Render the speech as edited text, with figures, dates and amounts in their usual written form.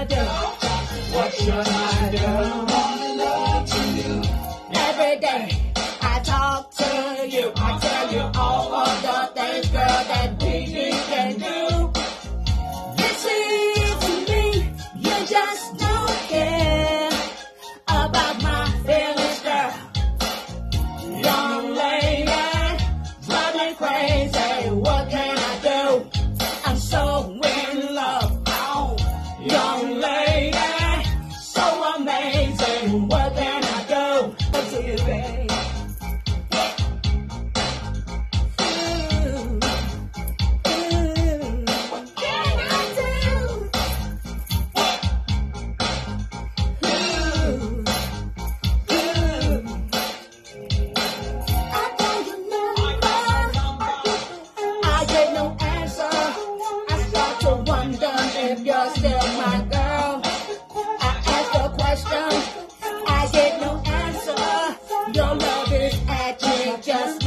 do? What should I do? Every day I talk to you, I tell you all of the things, girl, that we can do. Listen to me, you just don't care about my feelings, girl. Young lady, driving crazy, what can I do? I'm so in love. Young lady, so amazing, what can I do? To you, babe. What can I do? I don't remember. I get no answer. I start to wonder if you're still my girl. I ask a question. I get no answer. Your love is acting just